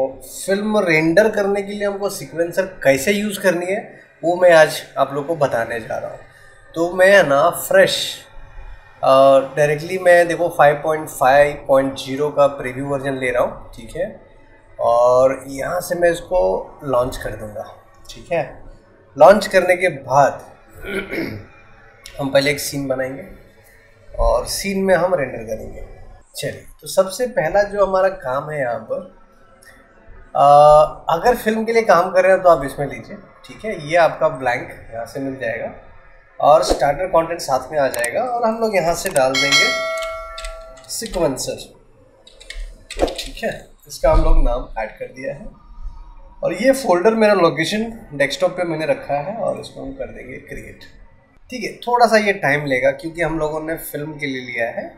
Film render करने के लिए हमको सीक्वेंसर कैसे यूज़ करनी है वो मैं आज आप लोग को बताने जा रहा हूँ। तो मैं ना फ्रेश डायरेक्टली मैं देखो 5.5.0 का प्रीव्यू वर्जन ले रहा हूँ, ठीक है। और यहाँ से मैं इसको लॉन्च कर दूँगा, ठीक है। लॉन्च करने के बाद हम पहले एक सीन बनाएंगे और सीन में हम रेंडर करेंगे। चलिए, तो सबसे पहला जो हमारा काम है यहाँ पर, अगर फिल्म के लिए काम कर रहे हैं तो आप इसमें लीजिए, ठीक है। ये आपका ब्लैंक यहाँ से मिल जाएगा और स्टार्टर कंटेंट साथ में आ जाएगा और हम लोग यहाँ से डाल देंगे सीक्वेंसर, ठीक है। इसका हम लोग नाम ऐड कर दिया है और ये फोल्डर मेरा लोकेशन डेस्कटॉप पे मैंने रखा है और इसको हम कर देंगे क्रिएट, ठीक है। थोड़ा सा ये टाइम लेगा क्योंकि हम लोगों ने फिल्म के लिए लिया है।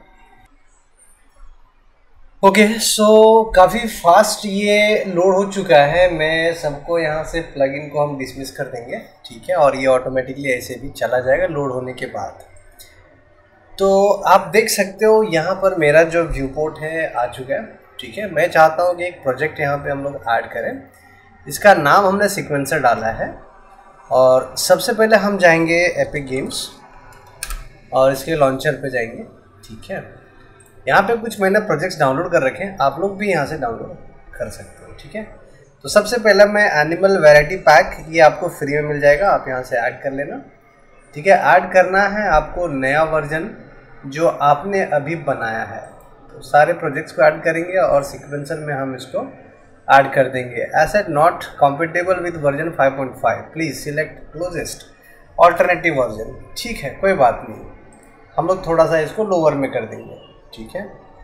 ओके, सो काफ़ी फास्ट ये लोड हो चुका है। मैं सबको यहाँ से प्लगइन को हम डिसमिस कर देंगे, ठीक है। और ये ऑटोमेटिकली ऐसे भी चला जाएगा लोड होने के बाद। तो आप देख सकते हो यहाँ पर मेरा जो व्यू पोर्ट है आ चुका है, ठीक है। मैं चाहता हूँ कि एक प्रोजेक्ट यहाँ पे हम लोग ऐड करें। इसका नाम हमने सीक्वेंसर डाला है और सबसे पहले हम जाएंगे एपिक गेम्स और इसके लॉन्चर पे जाएंगे, ठीक है। यहाँ पे कुछ मैंने प्रोजेक्ट्स डाउनलोड कर रखे हैं, आप लोग भी यहाँ से डाउनलोड कर सकते हो, ठीक है। तो सबसे पहले मैं एनिमल वैरायटी पैक, ये आपको फ्री में मिल जाएगा, आप यहाँ से ऐड कर लेना, ठीक है। ऐड करना है आपको नया वर्जन जो आपने अभी बनाया है। तो सारे प्रोजेक्ट्स को ऐड करेंगे और सीक्वेंसर में हम इसको ऐड कर देंगे। Asset not compatible with version 5.5, please select closest alternative version, ठीक है, कोई बात नहीं। हम लोग थोड़ा सा इसको लोअर में कर देंगे, ठीक है,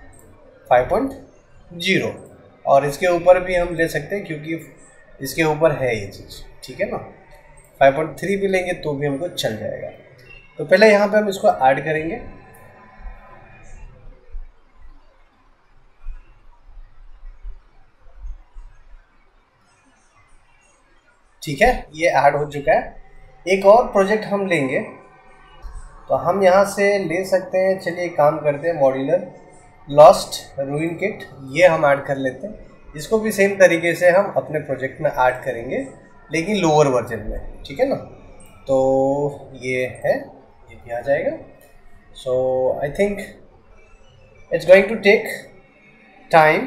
5.0। और इसके ऊपर भी हम ले सकते हैं क्योंकि इसके ऊपर है ये चीज़, ठीक है ना। 5.3 भी लेंगे तो भी हमको चल जाएगा। तो पहले यहाँ पे हम इसको ऐड करेंगे, ठीक है। ये ऐड हो चुका है। एक और प्रोजेक्ट हम लेंगे तो हम यहाँ से ले सकते हैं। चलिए एक काम करते हैं, मॉड्यूलर लॉस्ट रूइन किट, ये हम ऐड कर लेते हैं। इसको भी सेम तरीके से हम अपने प्रोजेक्ट में ऐड करेंगे लेकिन लोअर वर्जन में, ठीक है ना। तो ये है, ये भी आ जाएगा। So I think it's going to take time.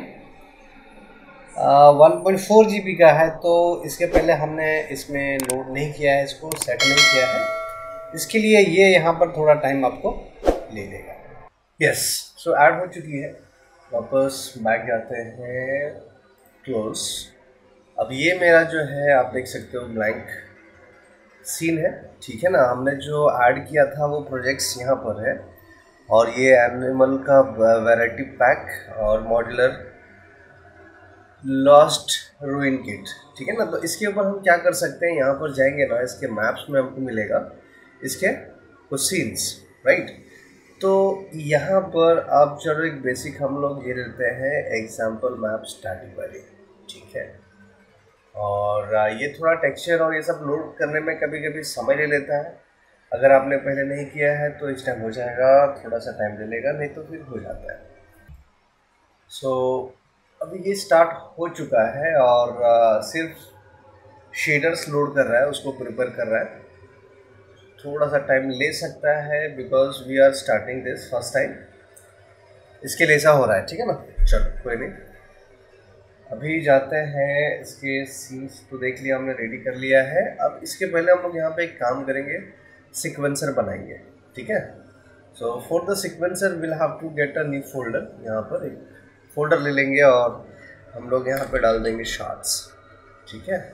1.4 GB का है तो इसके पहले हमने इसमें लोड नहीं किया है, इसको सेट नहीं किया है, इसके लिए ये यहाँ पर थोड़ा टाइम आपको ले लेगा। यस, सो ऐड हो चुकी है। वापस बैक जाते हैं, क्लोज। अब ये मेरा जो है आप देख सकते हो ब्लैंक सीन है, ठीक है ना। हमने जो ऐड किया था वो प्रोजेक्ट्स यहाँ पर है और ये एनिमल का वैरायटी पैक और मॉड्यूलर लॉस्ट रूइन किट, ठीक है ना। तो इसके ऊपर हम क्या कर सकते हैं, यहाँ पर जाएंगे ना, इसके मैप्स में हमको मिलेगा इसके कुछ सीन्स, राइट। तो यहाँ पर आप चलो एक बेसिक हम लोग ये लेते हैं एग्जाम्पल मैप स्टैटिक वाली, ठीक है। और ये थोड़ा टेक्सचर और ये सब लोड करने में कभी कभी समय ले लेता है। अगर आपने पहले नहीं किया है तो इस टाइम हो जाएगा, थोड़ा सा टाइम ले लेगा, नहीं तो फिर हो जाता है। सो अभी ये स्टार्ट हो चुका है और सिर्फ शेडर्स लोड कर रहा है, उसको प्रिपेयर कर रहा है। थोड़ा सा टाइम ले सकता है because we are starting this first time, इसके लिए ऐसा हो रहा है, ठीक है ना। चलो कोई नहीं, अभी जाते हैं। इसके सीन्स तो देख लिया हमने, रेडी कर लिया है। अब इसके पहले हम लोग यहाँ पे एक काम करेंगे, सीक्वेंसर बनाएंगे, ठीक है। So for the sequencer will have to get a new folder. यहाँ पर एक फोल्डर ले लेंगे और हम लोग यहाँ पे डाल देंगे शॉर्ट्स, ठीक है।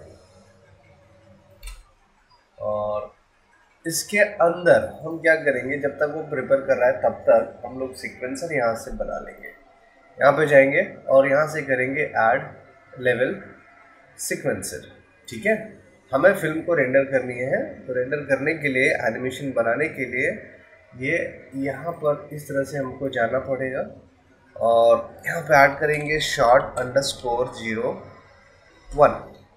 और इसके अंदर हम क्या करेंगे, जब तक वो प्रिपेयर कर रहा है तब तक हम लोग सीक्वेंसर यहाँ से बना लेंगे। यहाँ पे जाएंगे और यहाँ से करेंगे ऐड लेवल सीक्वेंसर, ठीक है। हमें फिल्म को रेंडर करनी है, तो रेंडर करने के लिए, एनिमेशन बनाने के लिए ये यहाँ पर इस तरह से हमको जाना पड़ेगा और यहाँ पे ऐड करेंगे short_01,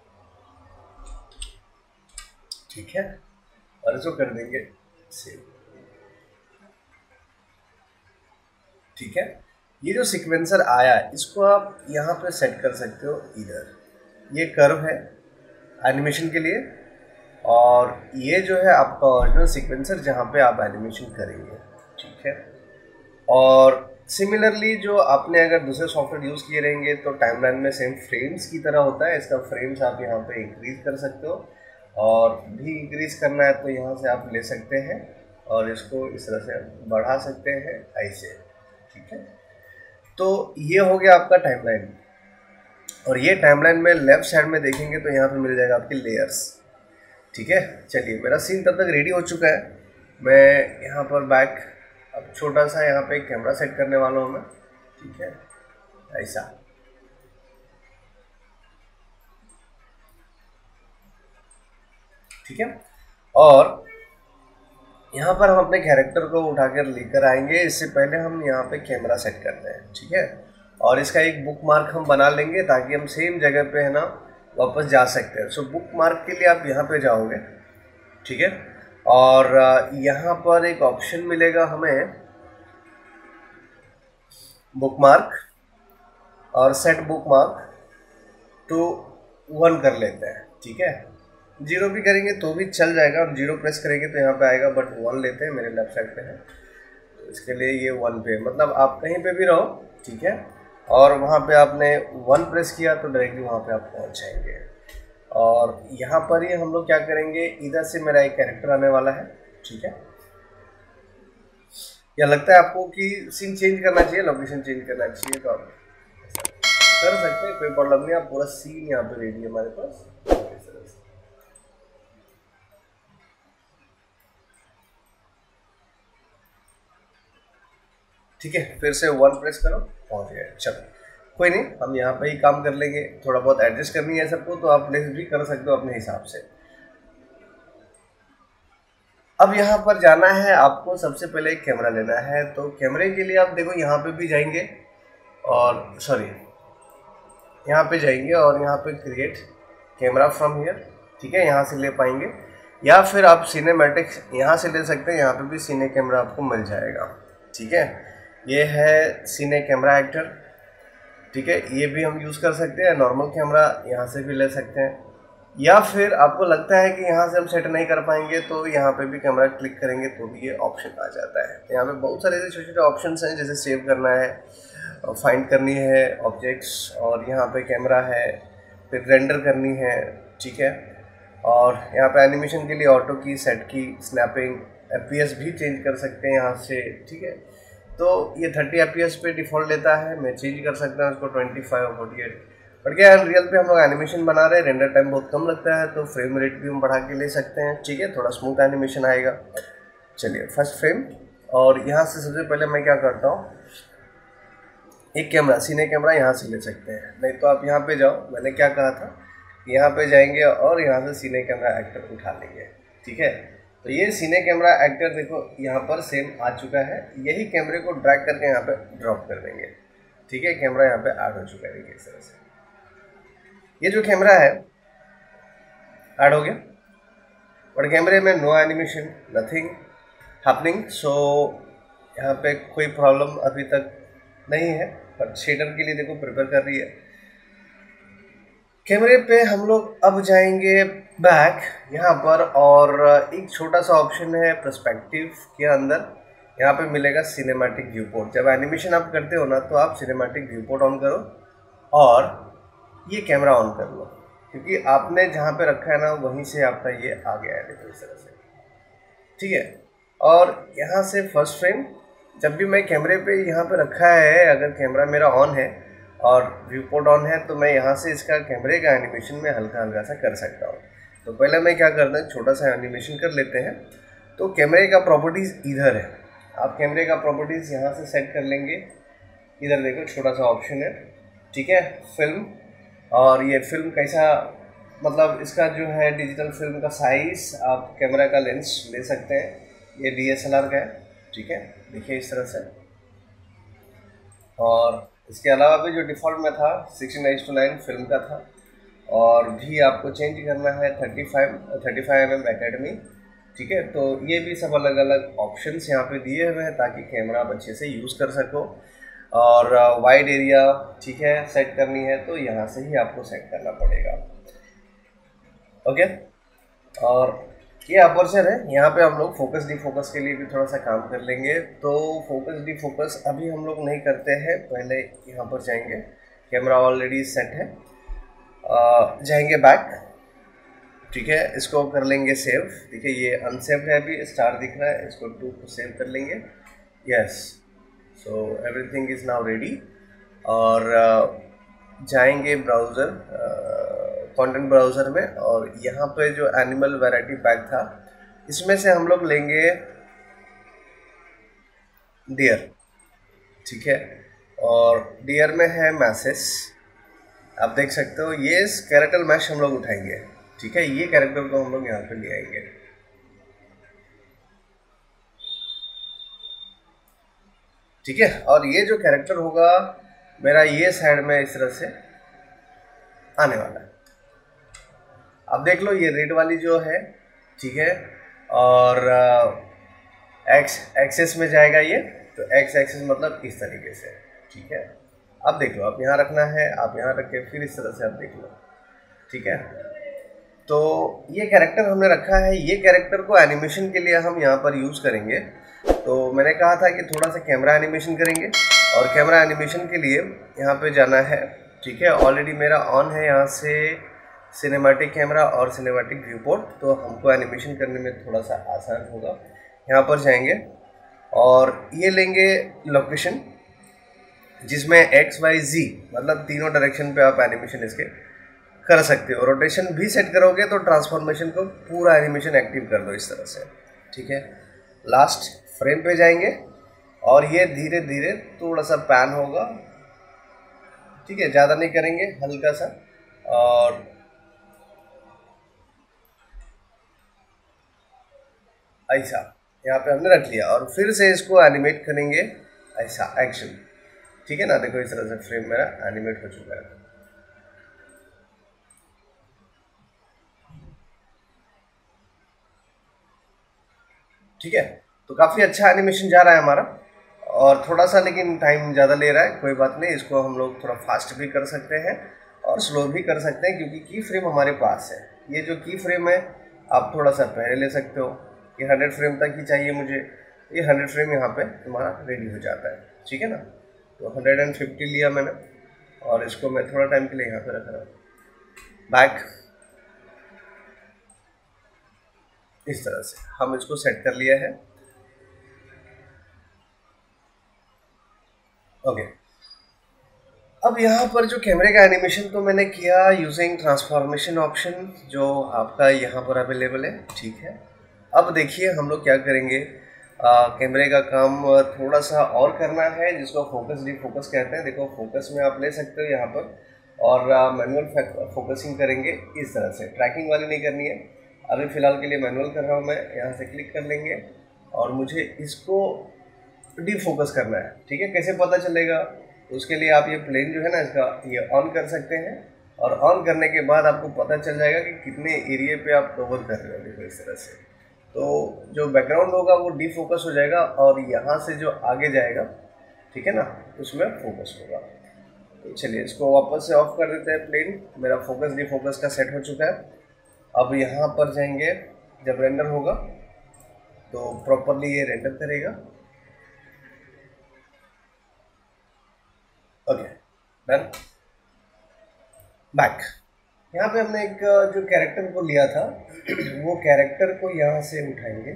ठीक है। और इसको कर देंगे सेव, ठीक है। ये जो सीक्वेंसर आया इसको आप यहाँ पे सेट कर सकते हो इधर, ये कर्व है एनिमेशन के लिए, और ये जो है आपका ओरिजिनल सीक्वेंसर जहाँ पे आप एनिमेशन करेंगे, ठीक है। और सिमिलरली जो आपने अगर दूसरे सॉफ्टवेयर यूज़ किए रहेंगे तो टाइमलाइन में सेम फ्रेम्स की तरह होता है, इसका फ्रेम्स आप यहाँ पे इंक्रीज कर सकते हो, और भी इंक्रीज करना है तो यहाँ से आप ले सकते हैं और इसको इस तरह से बढ़ा सकते हैं ऐसे, ठीक है। तो ये हो गया आपका टाइमलाइन। और ये टाइमलाइन में लेफ्ट साइड में देखेंगे तो यहाँ पे मिल जाएगा आपकी लेयर्स, ठीक है। चलिए मेरा सीन तब तक रेडी हो चुका है, मैं यहाँ पर बैक अब छोटा सा यहाँ पे कैमरा सेट करने वाला हूँ मैं, ठीक है, ऐसा। ठीक है, और यहाँ पर हम अपने कैरेक्टर को उठाकर लेकर आएंगे। इससे पहले हम यहाँ पे कैमरा सेट करते हैं, ठीक है। और इसका एक बुक मार्क हम बना लेंगे ताकि हम सेम जगह पे है ना वापस जा सकते हैं। सो बुक मार्क के लिए आप यहाँ पे जाओगे, ठीक है, और यहाँ पर एक ऑप्शन मिलेगा हमें बुक मार्क, और सेट बुक मार्क टू 1 कर लेते हैं, ठीक है। 0 भी करेंगे तो भी चल जाएगा, हम 0 प्रेस करेंगे तो यहाँ पे आएगा, बट 1 लेते हैं, मेरे लेफ्ट साइड पे है तो इसके लिए ये 1 पे, मतलब आप कहीं पे भी रहो, ठीक है, और वहाँ पे आपने 1 प्रेस किया तो डायरेक्टली वहाँ पे आप पहुँच जाएंगे। और यहाँ पर ही हम लोग क्या करेंगे, इधर से मेरा एक कैरेक्टर आने वाला है, ठीक है। या लगता है आपको कि सीन चेंज करना चाहिए, लोकेशन चेंज करना चाहिए, तो आप कर सकते हैं, कोई प्रॉब्लम नहीं। आप पूरा सीन यहाँ पे रेडी है हमारे पास, ठीक है। फिर से 1 प्रेस करो, पहुँच गए। चलो कोई नहीं, हम यहाँ पे ही काम कर लेंगे, थोड़ा बहुत एडजस्ट करनी है सबको, तो आप नेक्स्ट भी कर सकते हो अपने हिसाब से। अब यहाँ पर जाना है आपको, सबसे पहले एक कैमरा लेना है, तो कैमरे के लिए आप देखो यहाँ पे भी जाएंगे, और सॉरी यहाँ पे जाएंगे और यहाँ पे क्रिएट कैमरा फ्रॉम हियर, ठीक है, यहाँ से ले पाएंगे, या फिर आप सिनेमैटिक्स यहाँ से ले सकते हैं, यहाँ पे भी सीने कैमरा आपको मिल जाएगा, ठीक है। ये है सीने कैमरा एक्टर, ठीक है, ये भी हम यूज़ कर सकते हैं। नॉर्मल कैमरा यहाँ से भी ले सकते हैं, या फिर आपको लगता है कि यहाँ से हम सेट नहीं कर पाएंगे तो यहाँ पे भी कैमरा क्लिक करेंगे तो भी ये ऑप्शन आ जाता है। यहाँ पे बहुत सारे ऐसे छोटे छोटे ऑप्शंस हैं, जैसे सेव करना है, फाइंड करनी है ऑब्जेक्ट्स, और यहाँ पे कैमरा है, फिर रेंडर करनी है, ठीक है। और यहाँ पे एनिमेशन के लिए ऑटो की, सेट की, स्नैपिंग, FPS भी चेंज कर सकते हैं यहाँ से, ठीक है। तो ये 30 FPS पे डिफ़ॉल्ट लेता है, मैं चेंज कर सकता हूँ उसको 25 और 48। बट क्या है, रियल पे हम लोग एनिमेशन बना रहे हैं, रेंडर टाइम बहुत कम लगता है, तो फ्रेम रेट भी हम बढ़ा के ले सकते हैं, ठीक है, थोड़ा स्मूथ एनिमेशन आएगा। चलिए फर्स्ट फ्रेम, और यहाँ से सबसे पहले मैं क्या करता हूँ, एक कैमरा, सीने कैमरा यहाँ से ले सकते हैं, नहीं तो आप यहाँ पे जाओ, मैंने क्या कहा था, यहाँ पे जाएंगे और यहाँ से सीने कैमरा एक्टर उठा लेंगे, ठीक है। तो ये सीने कैमरा एक्टर देखो यहाँ पर सेम आ चुका है, यही कैमरे को ड्रैग करके यहाँ पे ड्रॉप कर देंगे, ठीक है। कैमरा यहाँ पे ऐड हो चुका है, देखिए इस तरह से ये जो कैमरा है ऐड हो गया, और कैमरे में no animation, nothing happening, so यहाँ पे कोई प्रॉब्लम अभी तक नहीं है, पर शेडर के लिए देखो प्रिपेयर कर रही है। कैमरे पे हम लोग अब जाएंगे बैक यहाँ पर, और एक छोटा सा ऑप्शन है पर्सपेक्टिव के अंदर, यहाँ पे मिलेगा सिनेमैटिक व्यू पोर्ट। जब एनिमेशन आप करते हो ना तो आप सिनेमैटिक व्यू पोर्ट ऑन करो और ये कैमरा ऑन कर लो, क्योंकि आपने जहाँ पे रखा है ना वहीं से आपका ये आ गया है, देखो इस तरह से, ठीक है। और यहाँ से फर्स्ट फ्रेम, जब भी मैं कैमरे पे यहाँ पे रखा है, अगर कैमरा मेरा ऑन है और व्यू पोर्ट ऑन है तो मैं यहाँ से इसका कैमरे का एनिमेशन में हल्का हल्का सा कर सकता हूँ। तो पहले मैं क्या करता हूँ, छोटा सा एनिमेशन कर लेते हैं। तो कैमरे का प्रॉपर्टीज़ इधर है, आप कैमरे का प्रॉपर्टीज़ यहाँ से सेट कर लेंगे, इधर देखो छोटा सा ऑप्शन है, ठीक है, फिल्म, और ये फिल्म कैसा, मतलब इसका जो है डिजिटल फिल्म का साइज़, आप कैमरा का लेंस ले सकते हैं, ये DSLR का है, ठीक है, देखिए इस तरह से। और इसके अलावा भी जो डिफ़ॉल्ट में था 16:9 फिल्म का था, और भी आपको चेंज करना है 35 mm एकेडमी, ठीक है। तो ये भी सब अलग अलग ऑप्शंस यहाँ पे दिए हुए हैं ताकि कैमरा आप अच्छे से यूज़ कर सको। और वाइड एरिया, ठीक है, सेट करनी है तो यहाँ से ही आपको सेट करना पड़ेगा। ओके, और ये अपर्चर है, यहाँ पे हम लोग फोकस डी फोकस के लिए भी थोड़ा सा काम कर लेंगे। तो फोकस डी फोकस अभी हम लोग नहीं करते हैं, पहले यहाँ पर जाएंगे, कैमरा ऑलरेडी सेट है, जाएंगे बैक, ठीक है, इसको कर लेंगे सेव। देखिए ये अनसेव्ड है, अभी स्टार दिख रहा है, इसको 2 को सेव कर लेंगे। Yes, so everything is now ready. और जाएंगे ब्राउज़र, कंटेंट ब्राउज़र में, और यहाँ पे जो एनिमल वैरायटी पैक था इसमें से हम लोग लेंगे डियर, ठीक है, और डियर में है मैसेज, आप देख सकते हो, ये कैरेक्टर मैश हम लोग उठाएंगे, ठीक है, ये कैरेक्टर को हम लोग यहाँ पे ले आएंगे, ठीक है। और ये जो कैरेक्टर होगा मेरा ये साइड में इस तरह से आने वाला है, अब देख लो ये रेड वाली जो है, ठीक है, और एक्स एक्सेस में जाएगा ये, तो एक्स एक्सेस मतलब इस तरीके से, ठीक है। अब देख लो, आप यहाँ रखना है, आप यहाँ रख के फिर इस तरह से आप देख लो, ठीक है। तो ये कैरेक्टर हमने रखा है, ये कैरेक्टर को एनिमेशन के लिए हम यहाँ पर यूज़ करेंगे। तो मैंने कहा था कि थोड़ा सा कैमरा एनिमेशन करेंगे, और कैमरा एनिमेशन के लिए यहाँ पे जाना है, ठीक है, ऑलरेडी मेरा ऑन है यहाँ से सिनेमैटिक कैमरा और सिनेमैटिक व्यू पोर्ट, तो हमको एनिमेशन करने में थोड़ा सा आसान होगा। यहाँ पर जाएंगे और ये लेंगे लोकेशन जिसमें एक्स वाई जी मतलब तीनों डायरेक्शन पे आप एनिमेशन इसके कर सकते हो। रोटेशन भी सेट करोगे तो ट्रांसफॉर्मेशन को पूरा एनिमेशन एक्टिव कर दो इस तरह से, ठीक है। लास्ट फ्रेम पे जाएंगे और ये धीरे धीरे थोड़ा सा पैन होगा, ठीक है, ज़्यादा नहीं करेंगे, हल्का सा, और ऐसा यहाँ पे हमने रख लिया, और फिर से इसको एनिमेट करेंगे ऐसा एक्शन, ठीक है ना। देखो इस तरह से फ्रेम मेरा एनिमेट हो चुका है, ठीक है। तो काफ़ी अच्छा एनिमेशन जा रहा है हमारा, और थोड़ा सा लेकिन टाइम ज़्यादा ले रहा है, कोई बात नहीं, इसको हम लोग थोड़ा फास्ट भी कर सकते हैं और स्लो भी कर सकते हैं, क्योंकि की फ्रेम हमारे पास है। ये जो की फ्रेम है आप थोड़ा सा पहले ले सकते हो, ये 100 फ्रेम तक ही चाहिए मुझे, ये 100 फ्रेम यहाँ पे तुम्हारा रेडी हो जाता है, ठीक है ना। तो 150 लिया मैंने, और इसको मैं थोड़ा टाइम के लिए यहाँ पे रख रहा हूँ। बैक इस तरह से हम इसको सेट कर लिया है, ओके। अब यहाँ पर जो कैमरे का एनिमेशन तो मैंने किया यूजिंग ट्रांसफॉर्मेशन ऑप्शन जो आपका यहाँ पर अवेलेबल है, ठीक है। अब देखिए हम लोग क्या करेंगे, कैमरे का काम थोड़ा सा और करना है, जिसको फोकस डी फोकस कहते हैं। देखो फोकस में आप ले सकते हो यहाँ पर, और मैनुअल फोकसिंग करेंगे इस तरह से, ट्रैकिंग वाली नहीं करनी है। अभी फ़िलहाल के लिए मैनुअल कर रहा हूँ मैं, यहाँ से क्लिक कर लेंगे और मुझे इसको डी फोकस करना है, ठीक है। कैसे पता चलेगा, उसके लिए आप ये प्लेन जो है ना इसका ये ऑन कर सकते हैं, और ऑन करने के बाद आपको पता चल जाएगा कि कितने एरिया पे आप कवर कर रहे हो। देखो इस तरह से, तो जो बैकग्राउंड होगा वो डी फोकस हो जाएगा, और यहाँ से जो आगे जाएगा, ठीक है ना, उसमें फोकस होगा। तो चलिए इसको वापस से ऑफ कर देते हैं प्लेन, मेरा फोकस डी फोकस का सेट हो चुका है। अब यहाँ पर जाएंगे, जब रेंडर होगा तो प्रॉपरली ये रेंडर करेगा, ओके डन। बैक यहाँ पे हमने एक जो कैरेक्टर को लिया था वो कैरेक्टर को यहाँ से उठाएंगे,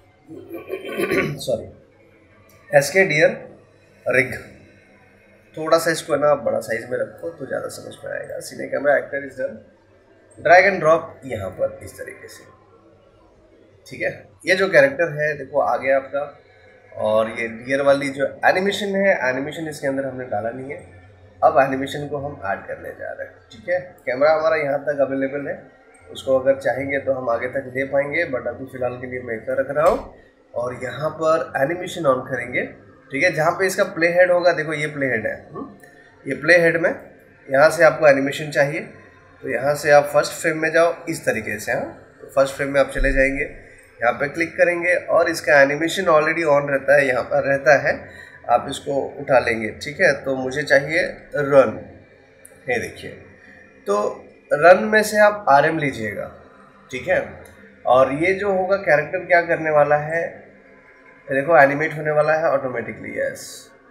सॉरी, एसके डियर रिग, थोड़ा सा इसको ना बड़ा साइज में रखो तो ज़्यादा समझ में आएगा। Cine camera actor is done, drag and drop यहाँ पर इस तरीके से, ठीक है। ये जो कैरेक्टर है देखो आ गया आपका, और ये डियर वाली जो एनिमेशन है, एनिमेशन इसके अंदर हमने डाला नहीं है। अब एनिमेशन को हम ऐड करने जा रहे हैं, ठीक है। कैमरा हमारा यहाँ तक अवेलेबल है, उसको अगर चाहेंगे तो हम आगे तक ले पाएंगे, बट अभी फ़िलहाल के लिए मैं इतना रख रहा हूँ। और यहाँ पर एनिमेशन ऑन करेंगे, ठीक है। जहाँ पे इसका प्ले हेड होगा, देखो ये प्ले हेड है, ये प्ले हेड में यहाँ से आपको एनिमेशन चाहिए, तो यहाँ से आप फर्स्ट फ्रेम में जाओ इस तरीके से, हाँ, तो फर्स्ट फ्रेम में आप चले जाएंगे, यहाँ पे क्लिक करेंगे, और इसका एनिमेशन ऑलरेडी ऑन रहता है, यहाँ पर रहता है आप इसको उठा लेंगे, ठीक है। तो मुझे चाहिए रन, ये देखिए। तो रन में से आप RM लीजिएगा, ठीक है। और ये जो होगा कैरेक्टर क्या करने वाला है, देखो एनिमेट होने वाला है ऑटोमेटिकली, यस।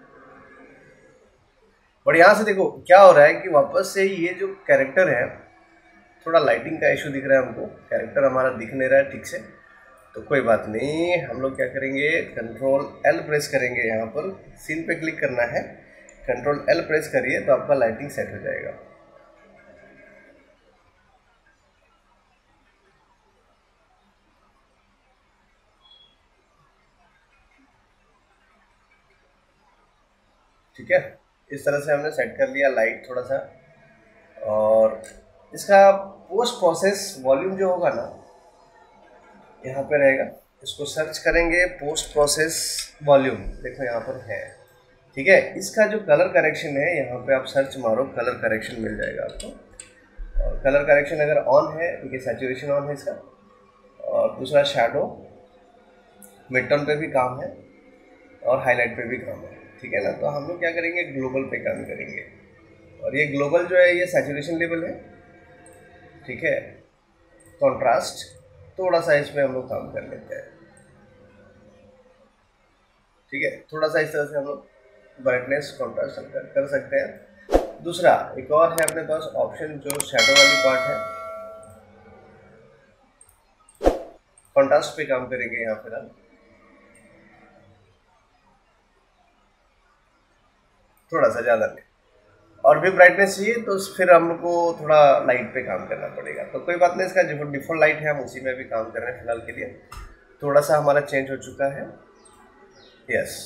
बट यहाँ से देखो क्या हो रहा है कि वापस से ये जो कैरेक्टर है, थोड़ा लाइटिंग का इशू दिख रहा है हमको, कैरेक्टर हमारा दिख नहीं रहा है ठीक से। तो कोई बात नहीं, हम लोग क्या करेंगे, Ctrl L प्रेस करेंगे। यहाँ पर सीन पे क्लिक करना है, Ctrl L प्रेस करिए तो आपका लाइटिंग सेट हो जाएगा। ठीक है, इस तरह से हमने सेट कर लिया लाइट थोड़ा सा। और इसका पोस्ट प्रोसेस वॉल्यूम जो होगा ना, यहाँ पे रहेगा। इसको सर्च करेंगे, पोस्ट प्रोसेस वॉल्यूम देखो यहाँ पर है, ठीक है। इसका जो कलर करेक्शन है, यहाँ पे आप सर्च मारो, कलर करेक्शन मिल जाएगा आपको। और कलर करेक्शन अगर ऑन है, देखिए सैचुरेशन ऑन है इसका। और दूसरा शैडो, मिड टोन पे भी काम है और हाईलाइट पे भी काम है, ठीक है ना। तो हम लोग क्या करेंगे, ग्लोबल पे काम करेंगे। और ये ग्लोबल जो है ये सैचुरेशन लेवल है, ठीक है। कॉन्ट्रास्ट थोड़ा सा इसमें हम लोग काम कर लेते हैं, ठीक है। थोड़ा सा इस तरह से हम लोग ब्राइटनेस कॉन्ट्रास्ट कर सकते हैं। दूसरा एक और है अपने पास ऑप्शन, जो शैडो वाली पार्ट है, कॉन्ट्रास्ट पे काम करेंगे यहाँ पर हम। थोड़ा सा ज़्यादा नहीं, और भी ब्राइटनेस चाहिए तो फिर हमको थोड़ा लाइट पे काम करना पड़ेगा। तो कोई बात नहीं, इसका जो डिफ़ॉल्ट लाइट है हम उसी में भी काम कर रहे हैं फिलहाल के लिए। थोड़ा सा हमारा चेंज हो चुका है, यस।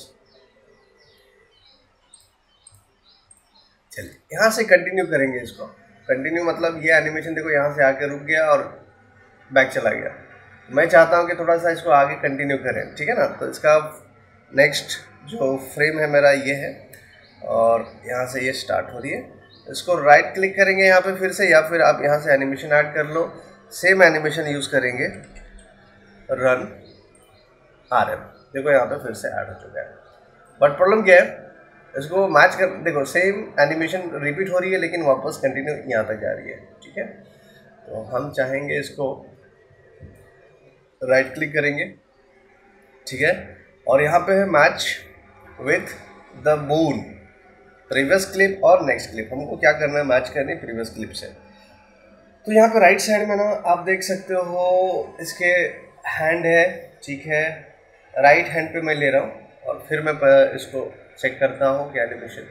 चलिए यहाँ से कंटिन्यू करेंगे इसको। कंटिन्यू मतलब ये एनिमेशन देखो यहाँ से आके रुक गया और बैक चला गया। मैं चाहता हूँ कि थोड़ा सा इसको आगे कंटिन्यू करें, ठीक है ना। तो इसका नेक्स्ट जो फ्रेम है मेरा ये है, और यहाँ से ये स्टार्ट हो रही है। इसको राइट क्लिक करेंगे यहाँ पे फिर से, या फिर आप यहाँ से एनिमेशन ऐड कर लो। सेम एनिमेशन यूज़ करेंगे, रन RM, देखो यहाँ पे फिर से ऐड हो चुका है। बट प्रॉब्लम क्या है, इसको मैच कर, देखो सेम एनिमेशन रिपीट हो रही है लेकिन वापस कंटिन्यू यहाँ तक जा रही है, ठीक है। तो हम चाहेंगे इसको राइट क्लिक करेंगे, ठीक है। और यहाँ पे है match with the moon, previous clip और नेक्स्ट क्लिप। हमको क्या करना है, मैच करनी है प्रीवियस क्लिप से। तो यहाँ पे राइट साइड में ना आप देख सकते हो इसके हैंड है, ठीक है। राइट हैंड पे मैं ले रहा हूँ और फिर मैं इसको चेक करता हूँ कि animation,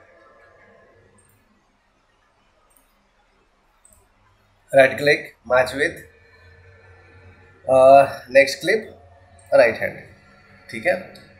right click, match with next clip, right hand, ठीक है।